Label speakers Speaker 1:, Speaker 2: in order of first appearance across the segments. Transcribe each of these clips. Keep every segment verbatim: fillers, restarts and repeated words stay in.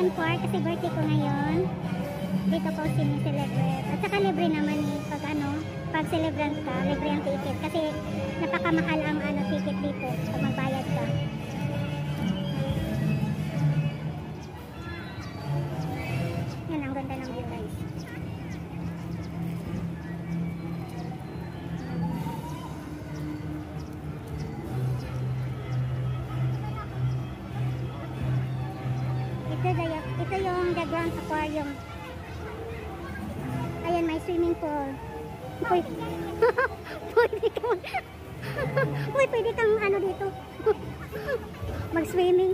Speaker 1: Ocean Park kasi birthday ko ngayon. Dito ko sineselebrate. At saka libre naman eh. Pag ano, pag celebrant ka, libre ang ticket. Kasi napakamahal ang ano, ticket dito. Pag magbayad ka. Yan, ang ganda ng view guys. Ito, ito yung the Grand Aquarium. Ayan, may swimming pool. Pwede, pwede kang Uy, pwede kang ano dito mag-swimming.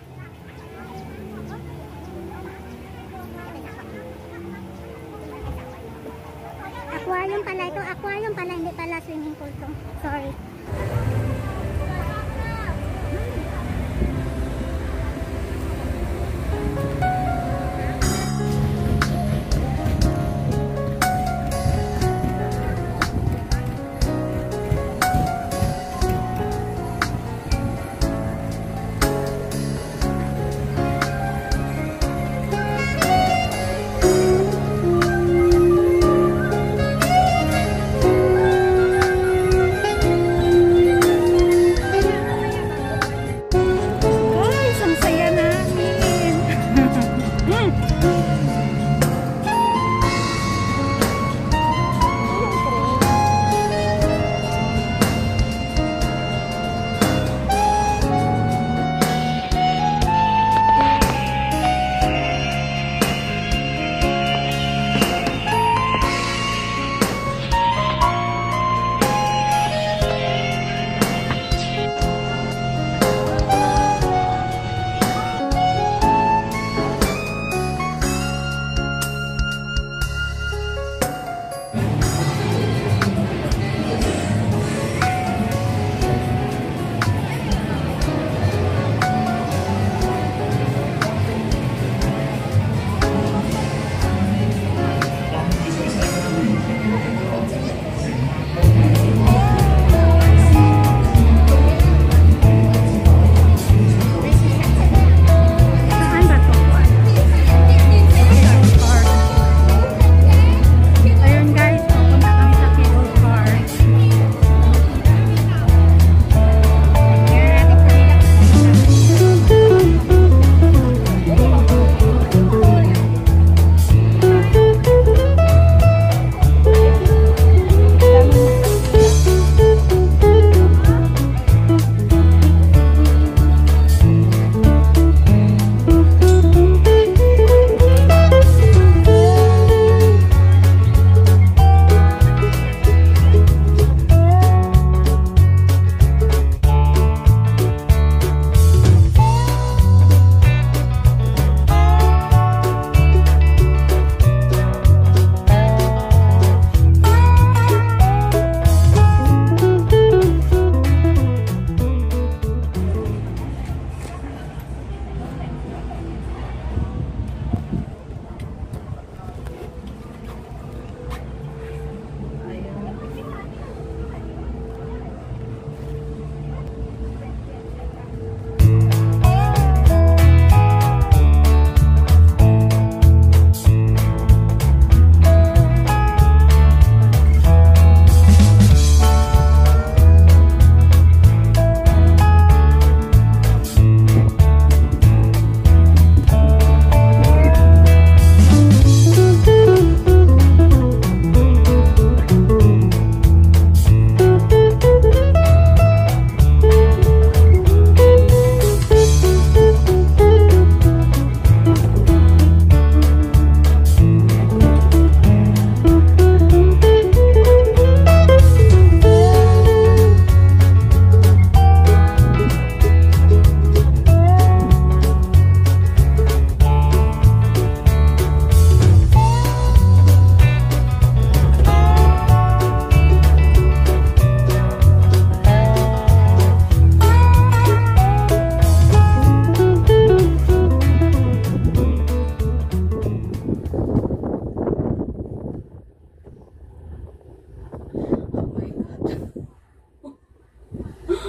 Speaker 1: Aquarium pala ito. Aquarium pala, hindi pala swimming pool to. Sorry.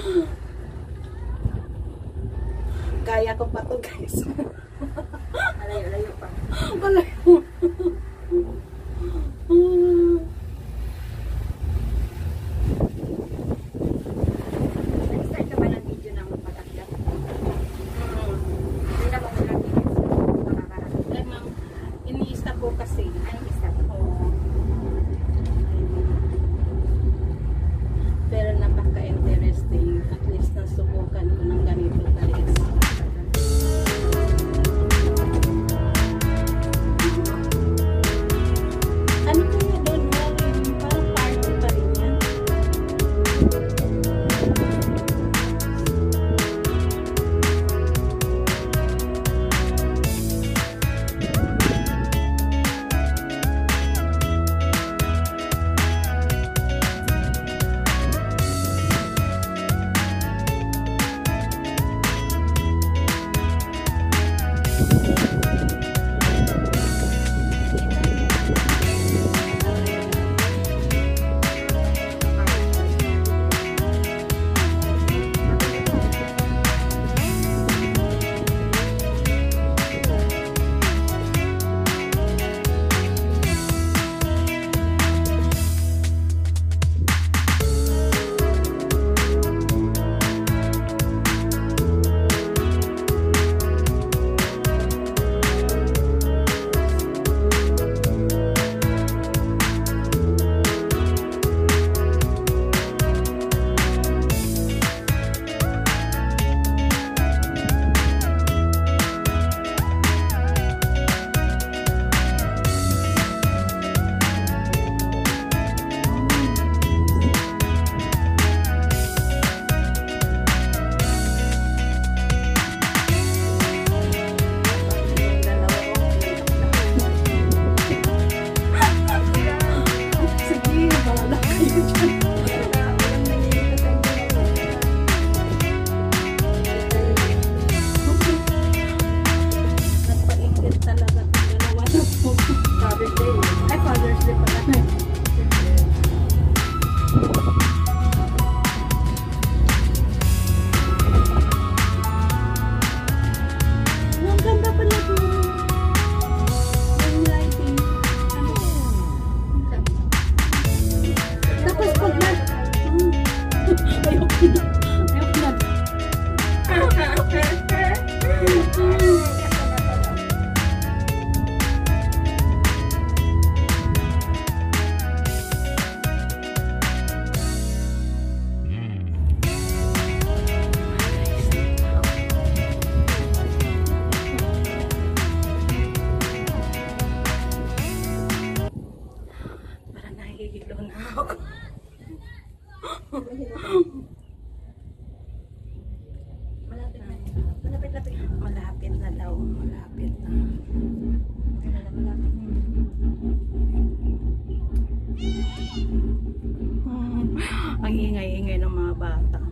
Speaker 2: Kaya ko pa to guys. Malayo-layo pa.
Speaker 3: Malayo.
Speaker 2: Nag-start ka ba ng video ng patagdak? Hindi na mo lang video. Makakarating.
Speaker 3: Eh, ma'am, ini-stop ko kasi.
Speaker 2: Anong start?
Speaker 3: Oo. Pero napaka-interesting. At least nasubukan ko ng ganito guys. Ano kaya doon? Parang party pa rin yan. Malapit na daw, malapit na. Hmm, ang ingay-ingay ng mga bata.